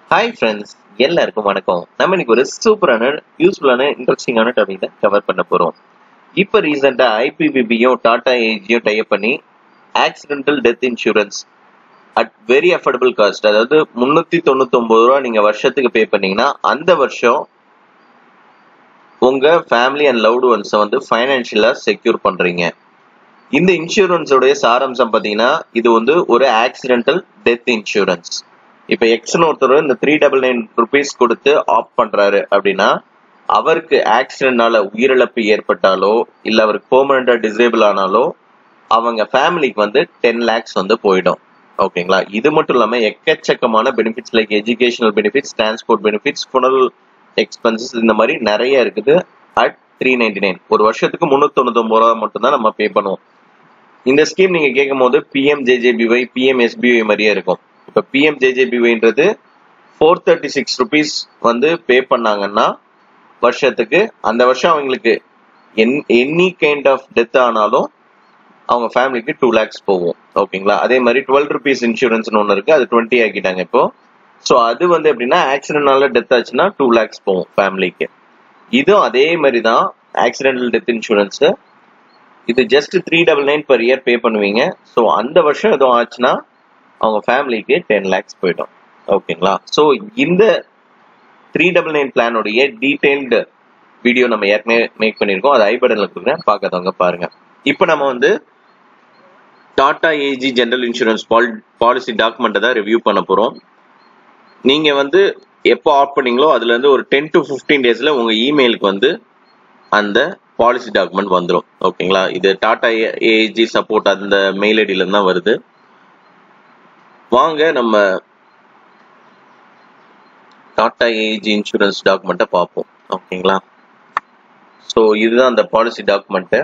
Hi friends, எல்லாருக்கும் வணக்கம். நம்ம இன்னைக்கு ஒரு சூப்பரான யூஸ்ஃபுல்லான இன்ட்ரெஸ்டிங்கான டாபிக் தான் கவர் பண்ண போறோம். இப்போ ரீசெண்டா ஐபிபிபியும் டாடா ஏஜியும் டைப் பண்ணி accidental death insurance at very affordable cost, அதாவது 399 ரூபா நீங்க வருஷத்துக்கு பே பண்ணீங்கன்னா அந்த வருஷம் உங்க ஃபேமிலி அண்ட் லவ்டு ஒன்ஸை வந்து ஃபைனான்சியலா செக்யூர் பண்றீங்க. இந்த இன்சூரன்ஸோடைய சாராம்சம் பாத்தீங்கன்னா இது வந்து ஒரு ஆக்சிடென்டல் டெத் இன்சூரன்ஸ். இப்ப எக்ஸ்னு ஒருத்தர் இந்த 399 rupees கொடுத்து ஆப் பண்றாரு அப்படின்னா அவருக்கு ஆக்சிடென்ட்னால உயிரிழப்பு ஏற்பட்டாலோ இல்ல அவருக்கு பெர்மனண்டா டிசேபிள் ஆனாலோ அவங்க ஃபேமிலிக்கு வந்து 10 lakhs வந்து போயிடும். ஓகேங்களா? இது மட்டும் இல்லாம எக்கச்சக்கமான benefits like educational benefits, transport benefits, funeral expenses, இந்த மாதிரி நிறைய இருக்குது. அட் 399 ஒரு வருஷத்துக்கு 399 ரூபா மட்டும் தான் நம்ம பே பண்ணுவோம். இந்த ஸ்கீம் நீங்க கேட்கும் போது PMJJBY PMSBY மாதிரியே இருக்கும். இப்ப PMJJBYன்றது 436 rupees வந்து பே பண்ணாங்கன்னா வருஷத்துக்கு அந்த வருஷம் அவங்களுக்கு எனி கைண்ட் ஆஃப் டெத் ஆனாலும் அவங்க ஃபேமிலிக்கு 2 lakhs போகும். ஓகேங்களா? அதே மாதிரி 12 rupees இன்சூரன்ஸ்னு ஒன்று இருக்கு, அது 20 ஆக்கிட்டாங்க இப்போ. ஸோ அது வந்து எப்படின்னா ஆக்சிடென்ட்னால டெத் ஆச்சுன்னா 2 lakhs போகும் ஃபேமிலிக்கு. இதுவும் அதே மாதிரி தான் ஆக்சிடென்டல் டெத் இன்சூரன்ஸ். இது ஜஸ்ட் 399 per year பே பண்ணுவீங்க. ஸோ அந்த வருஷம் எதுவும் ஆச்சுன்னா அவங்க ஃபேமிலிக்கு 10 lakhs போயிடும். ஓகேங்களா? ஸோ இந்த 399 பிளானோடைய டீடைல்டு வீடியோ நம்ம ஏற்கனவே மேக் பண்ணியிருக்கோம். அது ஐ பட்டன்ல கொடுக்குறேன், பார்க்காதவங்க பாருங்க. இப்போ நம்ம வந்து Tata AIG general insurance policy டாக்குமெண்ட்டை தான் ரிவ்யூ பண்ண போறோம். நீங்க வந்து எப்போ ஆப் பண்ணீங்களோ அதுல இருந்து ஒரு 10 to 15 daysல உங்க இமெயிலுக்கு வந்து அந்த பாலிசி டாக்குமெண்ட் வந்துடும். ஓகேங்களா? இது டாடா ஏஜி சப்போர்ட் அந்த மெயில் ஐடியில இருந்து தான் வருது. வாங்க நம்ம டாடா ஏஜி இன்சூரன்ஸ் டாக்குமெண்ட்டை பார்ப்போம். ஓகேங்களா? ஸோ இதுதான் அந்த பாலிசி டாக்குமெண்ட்டு.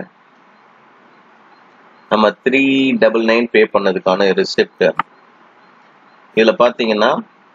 நம்ம 399 பே பண்ணதுக்கான ரிசிப்ட். இதுல பாத்தீங்கன்னா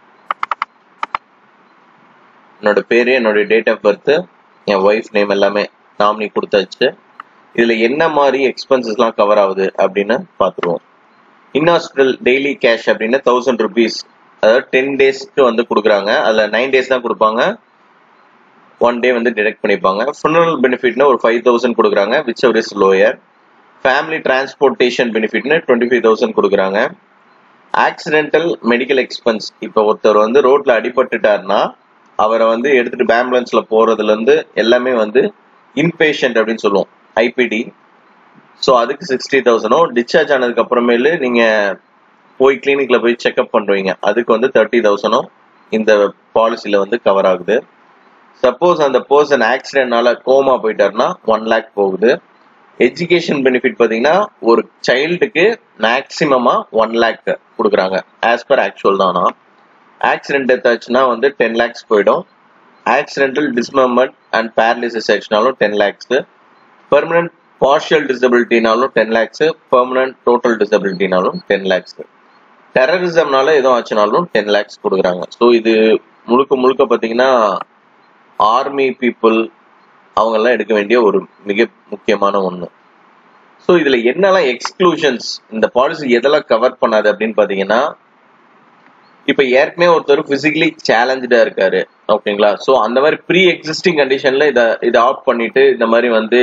என்னோட பேரு, என்னோட டேட் ஆஃப் பர்த், என் ஒய்ஃப் நேம் எல்லாமே நாமினி கொடுத்தாச்சு. இதுல என்ன மாதிரி எக்ஸ்பென்சஸ்லாம் கவர் ஆகுது அப்படின்னு பார்த்துருவோம். இன் ஹாஸ்பிட்டல் டெய்லி கேஷ் அப்படின்னு 1000 rupees, அதாவது 10 daysக்கு வந்து கொடுக்குறாங்க. அதுல 9 days தான் கொடுப்பாங்க, 1 day வந்து டிடெக்ட் பண்ணிப்பாங்க. ஃபுனரல் பெனிஃபிட்னு ஒரு 5000 கொடுக்குறாங்க, whichever is lower. Family transportation பெனிஃபிட்னு 25,000 கொடுக்குறாங்க. ஆக்சிடென்டல் மெடிக்கல் எக்ஸ்பென்ஸ், இப்போ ஒருத்தர் வந்து ரோட்ல அடிபட்டுட்டாருன்னா அவரை வந்து எடுத்துட்டு ஆம்புலன்ஸ்ல போறதுல இருந்து எல்லாமே வந்து இன்பேஷண்ட் அப்படின்னு சொல்லுவோம், ஐபிடி. ஸோ அதுக்கு 60,000. டிஸ்சார்ஜ் ஆனதுக்கு அப்புறமேலு நீங்க போய் கிளினிக்ல போய் செக்அப் பண்ணுவீங்க, அதுக்கு வந்து 30,000 இந்த பாலிசியில வந்து கவர் ஆகுது. சப்போஸ் அந்த பர்சன் ஆக்சிடென்ட்னால கோமா போயிட்டாருன்னா 1 lakh போகுது. எஜுகேஷன் பெனிஃபிட் பாத்தீங்கன்னா ஒரு சைல்டுக்கு மேக்சிமமா 1 lakh கொடுக்குறாங்க, ஆஸ் பர் ஆக்சுவல் தானா. ஆக்சிடென்ட் டெத் ஆச்சுன்னா வந்து 10 lakhs போயிடும். ஆக்சிடென்டல் டிஸ்மெம்பர்மெண்ட் அண்ட் பேரலிசிஸ் ஆச்சுனாலும் 10 lakhs. பெர்மனன்ட் பார்ஷியல் டிசபிலிட்டினாலும் 10 lakhs. பெர்மனன்ட் டோட்டல் டிசபிலிட்டினாலும் 10 lakhs. டெரரிசம்னால எதுவும் ஆச்சுனாலும் 10 lakhs கொடுக்குறாங்க. ஸோ இது முழுக்க முழுக்க பார்த்தீங்கன்னா ஆர்மி பீப்புள் அவங்கெல்லாம் எடுக்க வேண்டிய ஒரு மிக முக்கியமான ஒன்று. ஸோ இதுல என்னெல்லாம் எக்ஸ்க்ளூஷன்ஸ், இந்த பாலிசி எதெல்லாம் கவர் பண்ணாது அப்படின்னு பார்த்தீங்கன்னா, இப்ப ஏற்கனவே ஒருத்தர் பிசிக்கலி சேலஞ்சா இருக்காரு. ஓகேங்களா? சோ அந்த மாதிரி ப்ரீ எக்ஸிஸ்டிங் கண்டிஷன்ல இதை ஆஃப் பண்ணிட்டு இந்த மாதிரி வந்து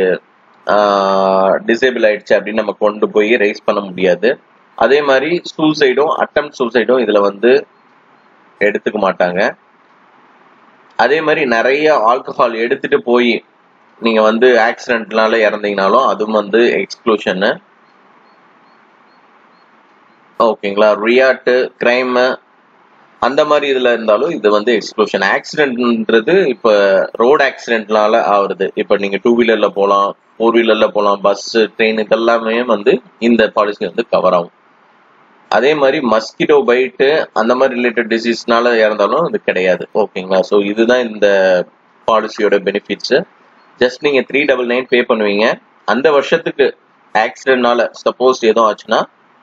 டிசேபிள் ஆயிடுச்சு அப்படின்னு நம்ம கொண்டு போய் ரைஸ் பண்ண முடியாது. அதே மாதிரி சூசைடும் அட்டெம்ப்ட் சூசைடும் இதுல வந்து எடுத்துக்க மாட்டாங்க. அதே மாதிரி நிறைய ஆல்கஹால் எடுத்துட்டு போய் நீங்க வந்து ஆக்சிடென்ட்னால இறந்தீங்கனாலும் அதுவும் வந்து எக்ஸ்க்ளூஷன். ஓகேங்களா? ரியாட்டு, கிரைம் அந்த மாதிரி இதுல இருந்தாலும் இது வந்து எக்ஸ்க்ளூஷன். ஆக்சிடென்ட்ன்றது இப்ப ரோடு ஆக்சிடென்ட்னால ஆகுறது. இப்ப நீங்க 2 வீலர்ல போகலாம், 4 வீலர்ல போகலாம், பஸ், ட்ரெயின், இதெல்லாமே வந்து இந்த பாலிசி வந்து கவர் ஆகும். அதே மாதிரி மஸ்கிட்டோ பைட்டு அந்த மாதிரி ரிலேட்டட் டிசீஸ்னால இறந்தாலும் இது கிடையாது. ஓகேங்களா? ஸோ இதுதான் இந்த பாலிசியோட பெனிஃபிட்ஸ். ஜஸ்ட் நீங்க 399 பே பண்ணுவீங்க. அந்த வருஷத்துக்கு ஆக்சிடென்ட்னால சப்போஸ் எதுவும் ஆச்சுன்னா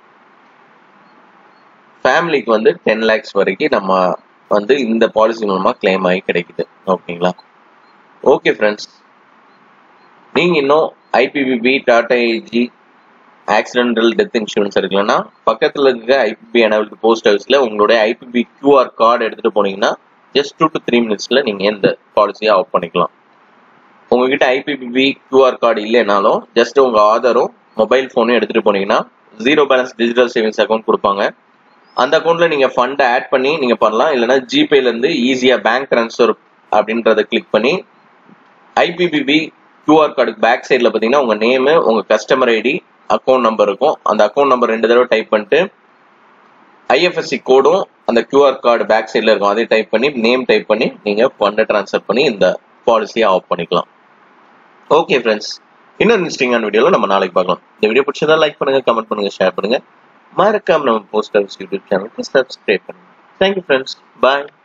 ஃபேமிலிக்கு வந்து 10 lakhs வரைக்கும் நம்ம வந்து இந்த பாலிசி மூலமா கிளைம் ஆகி கிடைக்குது. ஓகேங்களா? ஓகே ஃப்ரெண்ட்ஸ், நீங்க இன்னும் IPPB Tata AIG accidental death insurance இருக்குல்லன்னா பக்கத்துல இருக்க ஐபிபி எனபிள்டு போஸ்ட் ஆஃபீஸ்ல உங்களுடைய ஐபிபி QR கார்டு எடுத்துட்டு போனீங்கன்னா ஜஸ்ட் 2 to 3 மினிட்ஸ்ல நீங்க இந்த பாலிசியை ஆஃப் பண்ணிக்கலாம். உங்ககிட்ட ஐபிபிபி QR கார்டு இல்லைனாலும் ஜஸ்ட் உங்க ஆதாரும் மொபைல் போனும் எடுத்துட்டு போனீங்கன்னா 0 பேலன்ஸ் டிஜிட்டல் சேவிங்ஸ் அக்கௌண்ட் கொடுப்பாங்க. அந்த அக்கௌண்ட்ல நீங்க ஃபண்டை ஆட் பண்ணி நீங்க பண்ணலாம். இல்லைன்னா ஜிபேல இருந்து ஈஸியா பேங்க் ட்ரான்ஸ்ஃபர் அப்படின்றத கிளிக் பண்ணி ஐபிபிபி QR கார்டுக்கு பேக் சைட்ல பாத்தீங்கன்னா உங்க நேம், உங்க கஸ்டமர் ஐடி, அக்கௌண்ட் நம்பர் இருக்கும். அந்த அக்கௌண்ட் நம்பர் 2 தடவை டைப் பண்ணிட்டு ஐஎஃப்எஸ்சி கோடும் அந்த QR கார்டு பேக் சைட்ல இருக்கும். அதை டைப் பண்ணி நேம் டைப் பண்ணி நீங்க ஃபண்டை ட்ரான்ஸ்ஃபர் பண்ணி இந்த பாலிசியை ஆஃப் பண்ணிக்கலாம். ஓகே ஃப்ரெண்ட்ஸ், இன்னொரு இன்ட்ரெஸ்டிங்கான வீடியோல நம்ம நாளைக்கு பார்க்கலாம். இந்த வீடியோ பிடிச்சதா லைக் பண்ணுங்க, கமெண்ட் பண்ணுங்க, ஷேர் பண்ணுங்க. மறக்காம நம்ம போஸ்ட் ஆஃபீஸ் யூடியூப் சேனலுக்கு சப்ஸ்கிரைப் பண்ணுங்க. தேங்க்யூ ஃப்ரெண்ட்ஸ், பாய்.